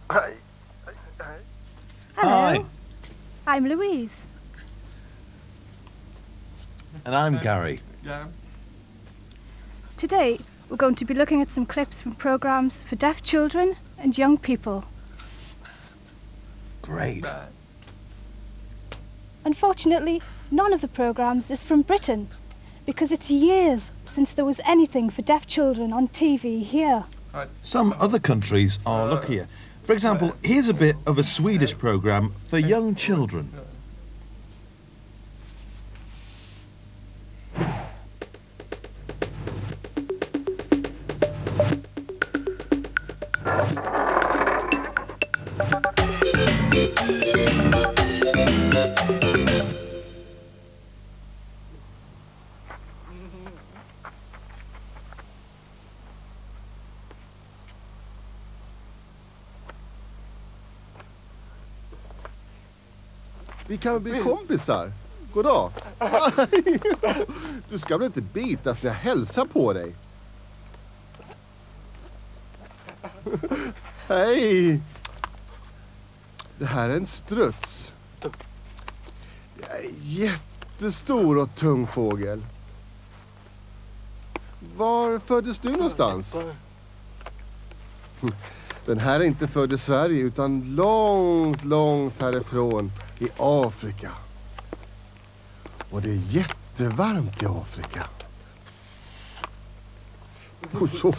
Hello. Hi. I'm Louise. And I'm Gary. Yeah. Today, we're going to be looking at some clips from programmes for deaf children and young people. Great. Unfortunately, none of the programmes is from Britain, because it's years since there was anything for deaf children on TV here. Some other countries are luckier. For example, here's a bit of a Swedish programme for young children. Vi kan bli kompisar. Goddag. Du ska väl inte bitas när jag hälsar på dig? Hej! Det här är en struts. Jättestor och tung fågel. Var föddes du någonstans? Den här är inte född i Sverige utan långt, långt härifrån i Afrika. Och det är jättevarmt i Afrika. Och så.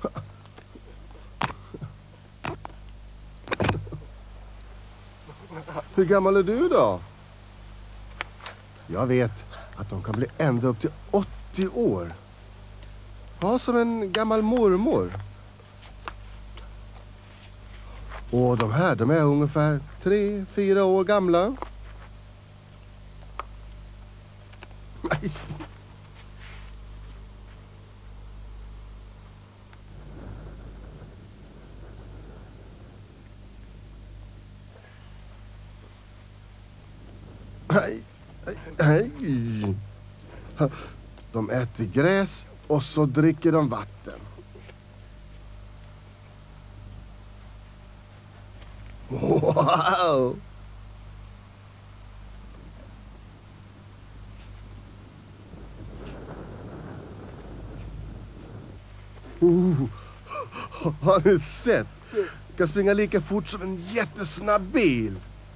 Hur gammal är du då? Jag vet att de kan bli ända upp till 80 år. Ja, som en gammal mormor. Och de här, de är ungefär 3-4 år gamla. Nej. Nej. Nej. De äter gräs och så dricker de vatten. Wow! Har ni sett? Kan springa lika fort som en jättesnabb bil.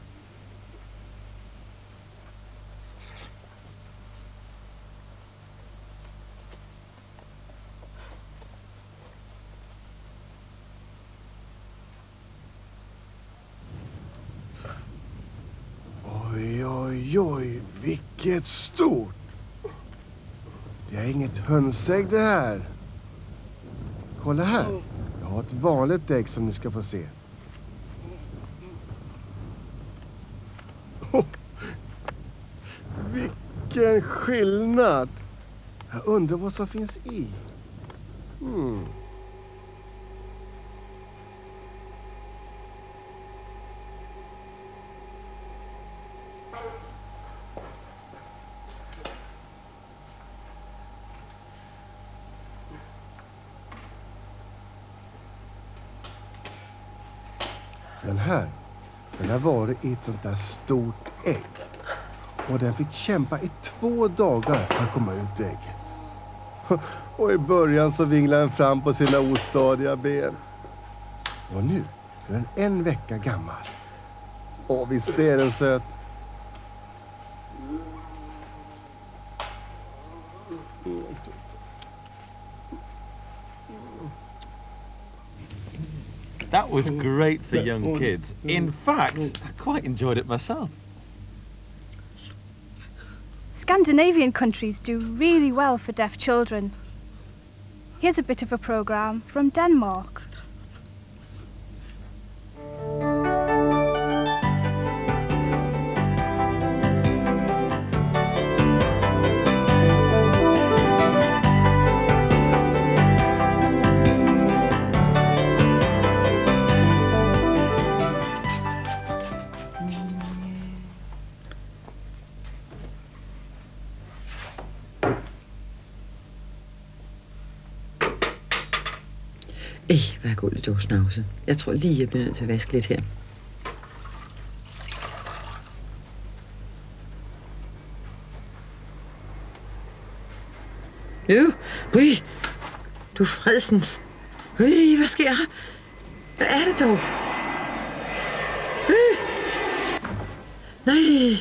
Oj, vilket stort! Det är inget hönsägg det här. Kolla här. Jag har ett vanligt ägg som ni ska få se. Oh, vilken skillnad! Jag undrar vad som finns i. Den har varit i ett sånt där stort ägg. Och den fick kämpa i 2 dagar för att komma ut ur ägget. Och i början så vinglade den fram på sina ostadiga ben. Och nu är den 1 vecka gammal. Och visst är den söt. That was great for young kids. In fact, I quite enjoyed it myself. Scandinavian countries do really well for deaf children. Here's a bit of a programme from Denmark. Hvad er gulvet, dog snavse. Jeg tror lige, jeg bliver nødt til at vaske lidt her. Du fredsens. Hvad sker her? Hvad er det dog? Nej.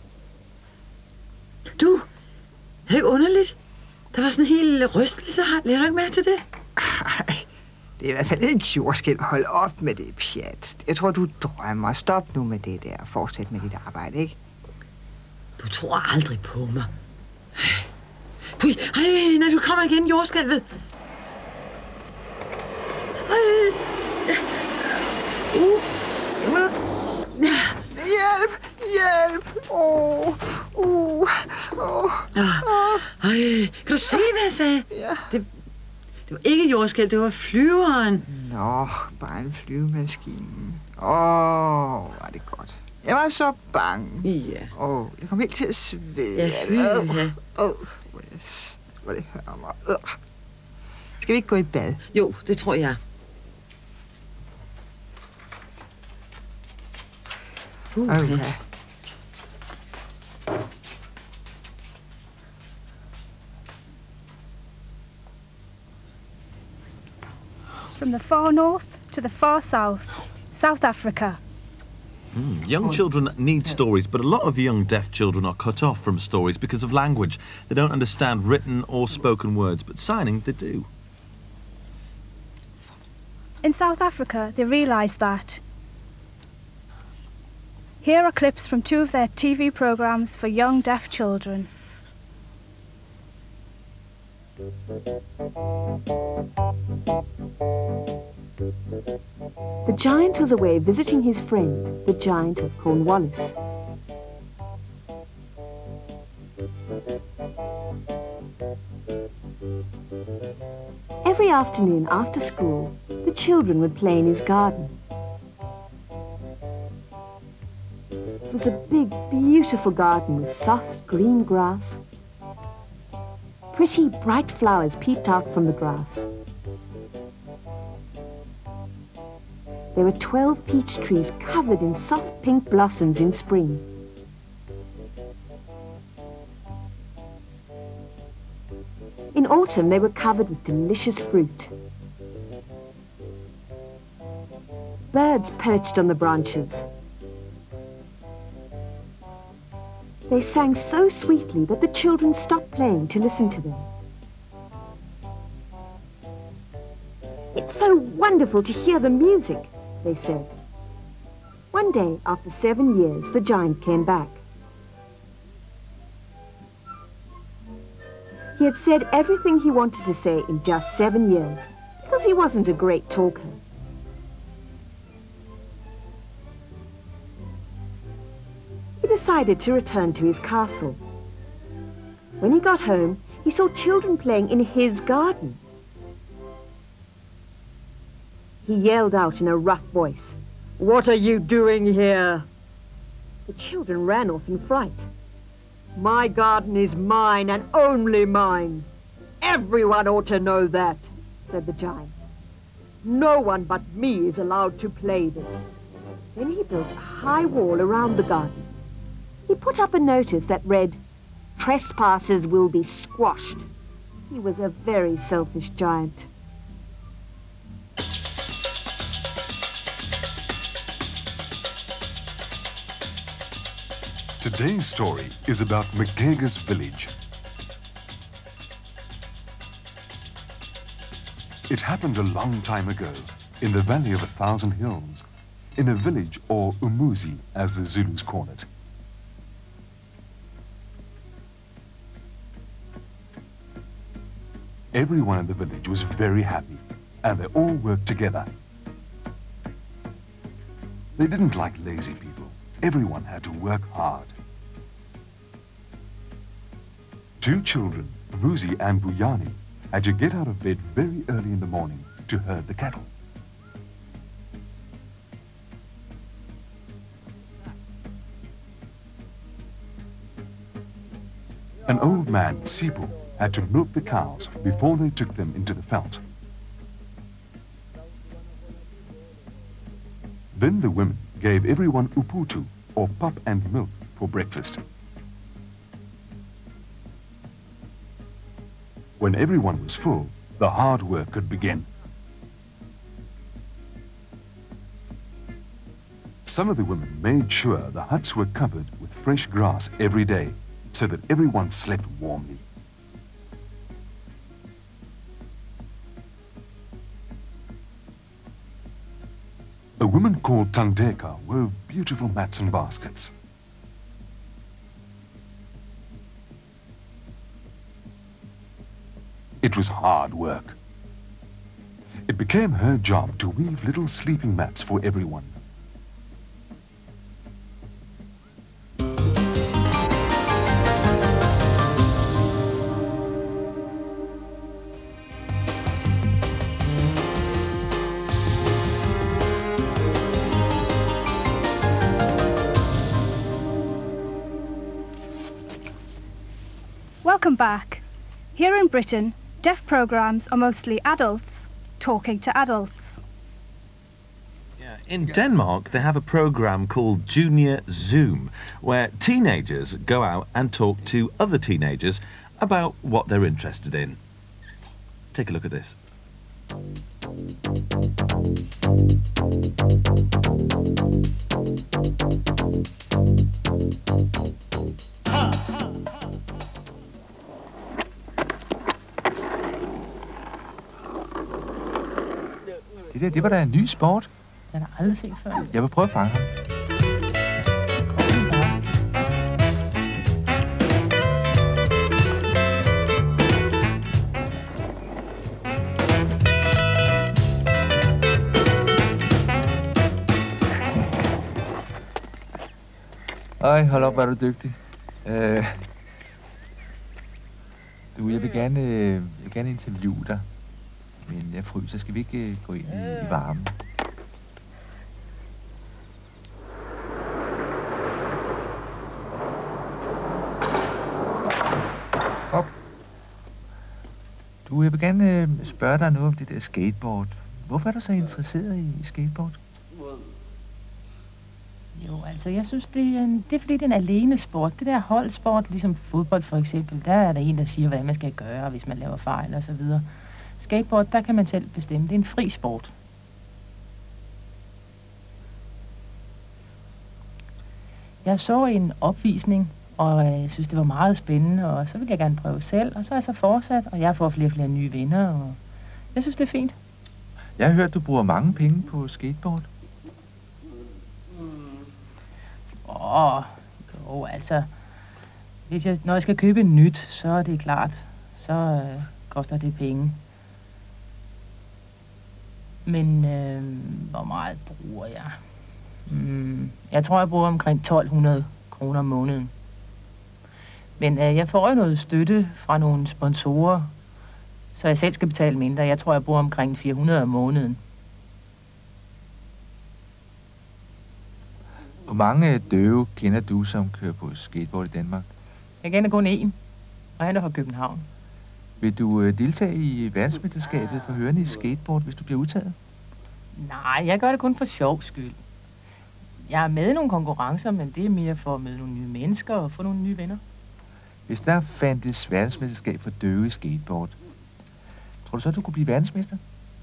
Du, er det ikke underligt? Der var sådan en hel rystelse her. Lærer du ikke mærke til det? Ej, det er i hvert fald et jordskælv. Hold op med det pjat. Jeg tror, du drømmer. Stop nu med det der. Fortsæt med dit arbejde, ikke? Du tror aldrig på mig. Når du kommer igen, jordskælvet. Hjælp! Hjælp! Kan du se, hvad jeg sagde? Ja. Det var ikke jordskælv, det var flyveren. Nå, bare en flyvemaskine. Var det godt. Jeg var så bange. Ja. Jeg kom helt til at svede. Ja. Hvor det hører mig. Skal vi ikke gå i bad? Jo, det tror jeg. Okay. From the far north to the far south, South Africa. Young children need stories, but a lot of young deaf children are cut off from stories because of language. They don't understand written or spoken words, but signing they do. In South Africa, they realised that. Here are clips from 2 of their TV programmes for young deaf children. The giant was away visiting his friend, the giant of Cornwallis. Every afternoon after school, the children would play in his garden. It was a big, beautiful garden with soft green grass. Pretty, bright flowers peeped out from the grass. There were 12 peach trees covered in soft pink blossoms in spring. In autumn, they were covered with delicious fruit. Birds perched on the branches. They sang so sweetly that the children stopped playing to listen to them. "It's so wonderful to hear the music," they said. One day, after 7 years, the giant came back. He had said everything he wanted to say in just 7 years, because he wasn't a great talker. He decided to return to his castle. When he got home, he saw children playing in his garden. He yelled out in a rough voice, "What are you doing here?" The children ran off in fright. "My garden is mine and only mine. Everyone ought to know that," said the giant. "No one but me is allowed to play there." Then he built a high wall around the garden. He put up a notice that read, "Trespassers will be squashed." He was a very selfish giant. Today's story is about Magega's village. It happened a long time ago, in the Valley of 1,000 Hills, in a village, or Umuzi, as the Zulus call it. Everyone in the village was very happy, and they all worked together. They didn't like lazy people. Everyone had to work hard. 2 children, Muzi and Buyani, had to get out of bed very early in the morning to herd the cattle. An old man, Sibu, had to milk the cows before they took them into the veld. Then the women gave everyone uputu, or pap and milk, for breakfast. When everyone was full, the hard work could begin. Some of the women made sure the huts were covered with fresh grass every day, so that everyone slept warmly. A woman called Tangdeka wove beautiful mats and baskets. It was hard work. It became her job to weave little sleeping mats for everyone. Welcome back. Here in Britain, deaf programmes are mostly adults talking to adults. In Denmark, they have a programme called Junior Zoom, where teenagers go out and talk to other teenagers about what they're interested in. Take a look at this. Det var da en ny sport. Den har aldrig set før. Jeg vil prøve at fange ham. Ej, hold op, hvor er du dygtig. Jeg vil gerne interviewe dig. Men jeg fryser. Skal vi ikke gå ind i varmen? Op. Jeg vil gerne spørge dig noget om det der skateboard. Hvorfor er du så interesseret i skateboard? Jo, altså jeg synes, det er fordi, det er en alene sport. Det der holdsport, ligesom fodbold for eksempel, der er der en, der siger, hvad man skal gøre, hvis man laver fejl og så videre. Skateboard, der kan man selv bestemme. Det er en fri sport. Jeg så en opvisning, og jeg synes, det var meget spændende, og så vil jeg gerne prøve selv, og så er jeg så fortsat, og jeg får flere og flere nye venner, og jeg synes, det er fint. Jeg har hørt, du bruger mange penge på skateboard. Jo, altså, når jeg skal købe en nyt, så er det klart, så koster det penge. Men hvor meget bruger jeg? Jeg tror, jeg bruger omkring 1200 kroner om måneden. Men jeg får jo noget støtte fra nogle sponsorer, så jeg selv skal betale mindre. Jeg tror, jeg bruger omkring 400 om måneden. Hvor mange døve kender du, som kører på skateboard i Danmark? Jeg kender kun én, og han er fra København. Vil du deltage i verdensmesterskabet for hørende i skateboard, hvis du bliver udtaget? Nej, jeg gør det kun for sjov skyld. Jeg er med i nogle konkurrencer, men det er mere for at møde nogle nye mennesker og få nogle nye venner. Hvis der fandtes verdensmesterskab for døve i skateboard, tror du så, du kunne blive verdensmester?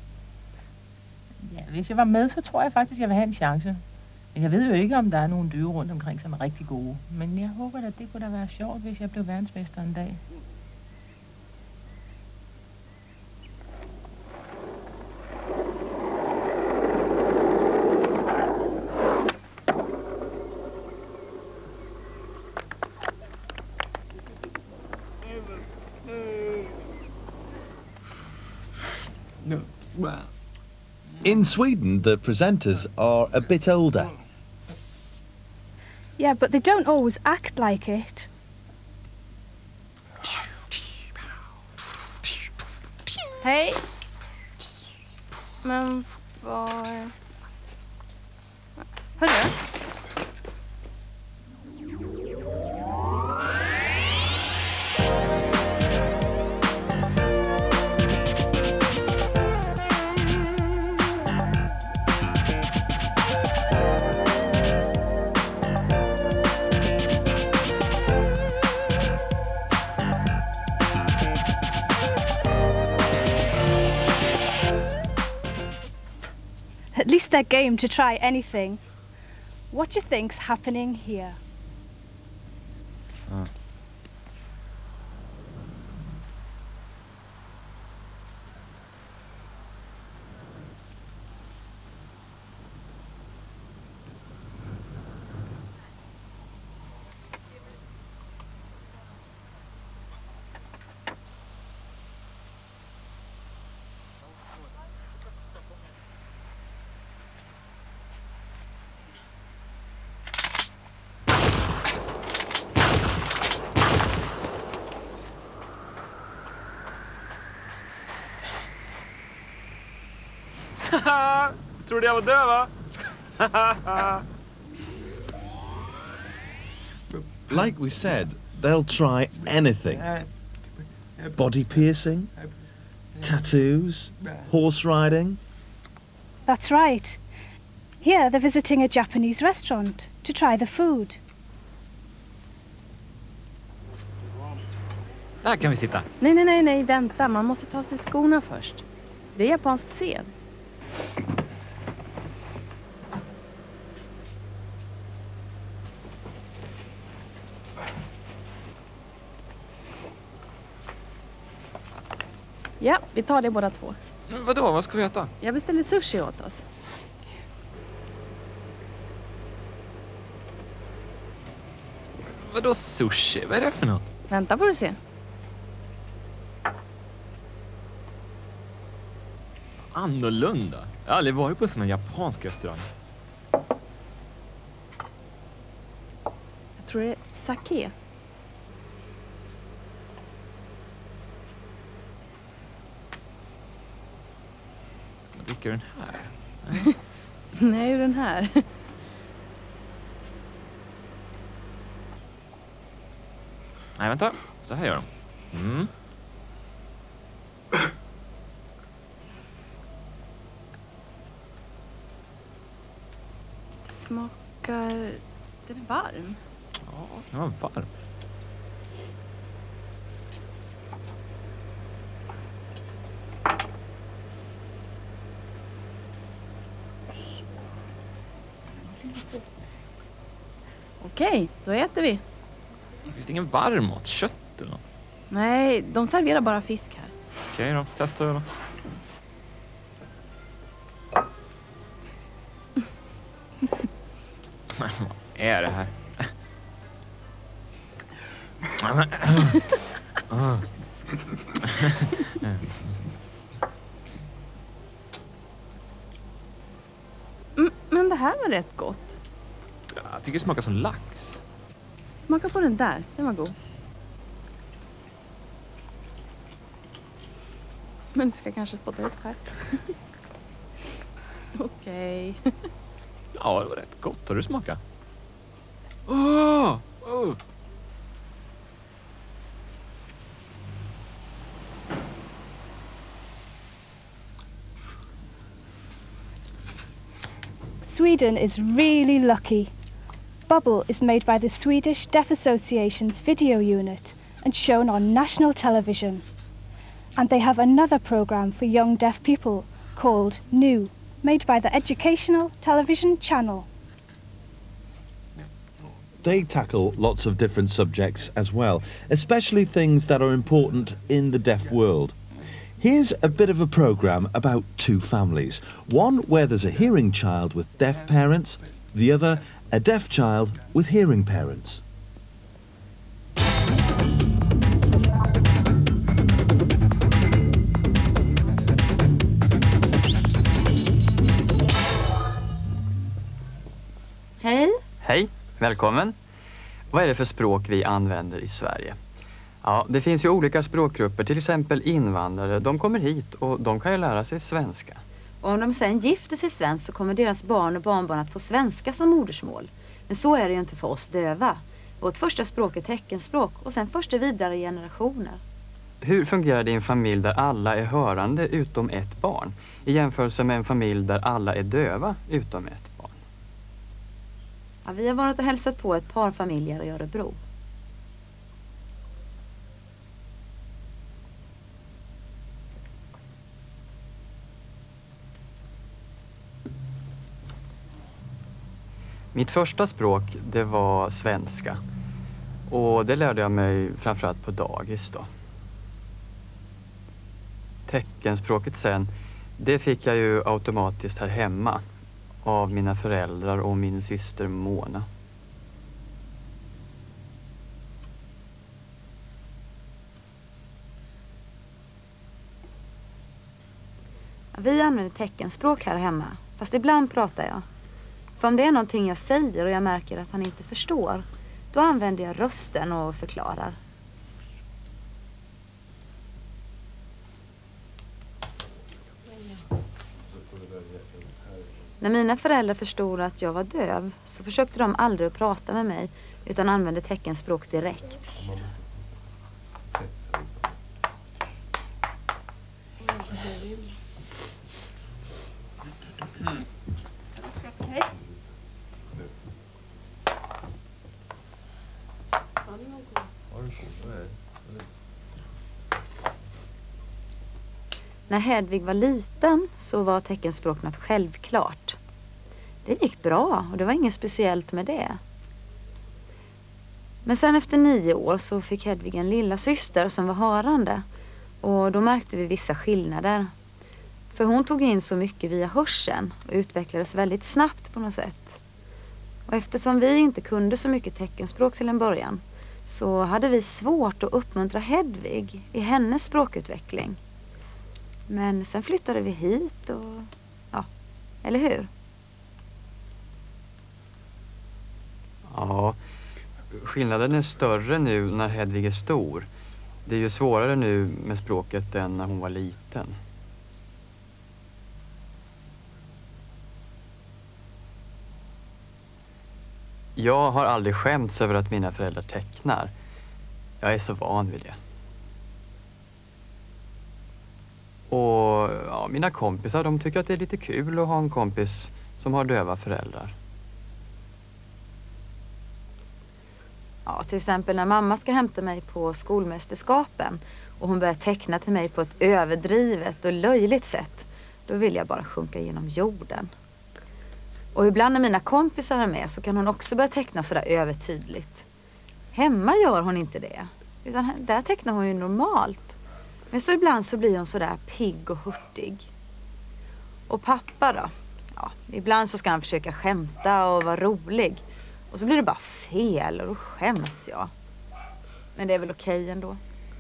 Ja, hvis jeg var med, så tror jeg faktisk, jeg vil have en chance. Men jeg ved jo ikke, om der er nogle døve rundt omkring, som er rigtig gode. Men jeg håber at det kunne da være sjovt, hvis jeg blev verdensmester en dag. No. Well, in Sweden, the presenters are a bit older. Yeah, but they don't always act like it. Hej. Men var... Hörru? At least they're game to try anything. What do you think's happening here? Tror du jag var döv, va? Like we said, they'll try anything. Body piercing, tattoos, horse riding. That's right. Here they're visiting a Japanese restaurant to try the food. Där kan vi sitta. Nej, vänta. Man måste ta sig skorna först. Det är japansk sed. Ja, vi tar det båda två. Men vadå? Vad ska vi äta? Jag beställer sushi åt oss. Vadå sushi? Vad är det för något? Vänta får du se. Annorlunda. Jag har aldrig varit på sån här japansk restaurang. Jag tror det är sake. Ska man dricka den här? Nej, den här. Nej, vänta. Så här gör de. Mm. Smakar... Den är varm. Ja, den var varm. Okej, då äter vi. Finns det ingen varm mat? Kött eller något? Nej, de serverar bara fisk här. Okej då, testa då. Men vad är det här? Men det här var rätt gott. Jag tycker det smakar som lax. Smaka på den där, den var god. Men du ska kanske spotta ut själv. Okej. Ja, det var rätt gott. Har du smakat? Oh! Sweden is really lucky. Bubble is made by the Swedish Deaf Association's video unit and shown on national television. And they have another programme for young deaf people called New, made by the Educational Television Channel. They tackle lots of different subjects as well, especially things that are important in the deaf world. Here's a bit of a programme about two families. One where there's a hearing child with deaf parents, the other a deaf child with hearing parents. Hej. Hej, välkommen. Vad är det för språk vi använder i Sverige? Ja, det finns ju olika språkgrupper, till exempel invandrare. De kommer hit och de kan ju lära sig svenska. Och om de sen gifter sig svenskt så kommer deras barn och barnbarn att få svenska som modersmål. Men så är det ju inte för oss döva. Vårt första språk är teckenspråk och sen först det vidare generationer. Hur fungerar det i en familj där alla är hörande utom ett barn? I jämförelse med en familj där alla är döva utom ett barn? Ja, vi har varit och hälsat på ett par familjer i Örebro. Mitt första språk, det var svenska. Och det lärde jag mig framförallt på dagis då. Teckenspråket sen, det fick jag ju automatiskt här hemma av mina föräldrar och min syster Mona. Vi använder teckenspråk här hemma, fast ibland pratar jag. För om det är någonting jag säger och jag märker att han inte förstår, då använder jag rösten och förklarar. När mina föräldrar förstod att jag var döv så försökte de aldrig att prata med mig utan använde teckenspråk direkt. När Hedvig var liten så var teckenspråk något självklart. Det gick bra och det var inget speciellt med det. Men sen efter 9 år så fick Hedvig en lilla syster som var hörande. Och då märkte vi vissa skillnader. För hon tog in så mycket via hörseln och utvecklades väldigt snabbt på något sätt. Och eftersom vi inte kunde så mycket teckenspråk till en början så hade vi svårt att uppmuntra Hedvig i hennes språkutveckling. Men sen flyttade vi hit och ja, eller hur? Ja, skillnaden är större nu när Hedvig är stor. Det är ju svårare nu med språket än när hon var liten. Jag har aldrig skämts över att mina föräldrar tecknar. Jag är så van vid det. Och ja, mina kompisar, de tycker att det är lite kul att ha en kompis som har döva föräldrar. Ja, till exempel när mamma ska hämta mig på skolmästerskapen och hon börjar teckna till mig på ett överdrivet och löjligt sätt, då vill jag bara sjunka genom jorden. Och ibland när mina kompisar är med så kan hon också börja teckna sådär övertydligt. Hemma gör hon inte det, utan där tecknar hon ju normalt. Men så ibland så blir hon sådär pigg och hurtig. Och pappa då? Ja, ibland så ska han försöka skämta och vara rolig. Och så blir det bara fel och då skäms jag. Men det är väl okej ändå.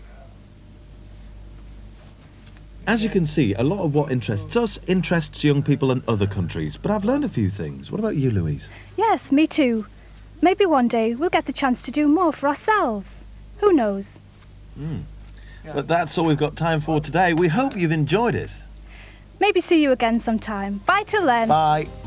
As you can see, a lot of what interests us interests young people in other countries. But I've learned a few things. What about you, Louise? Yes, me too. Maybe one day we'll get the chance to do more for ourselves. Who knows? But that's all we've got time for today. We hope you've enjoyed it. Maybe see you again sometime. Bye till then. Bye.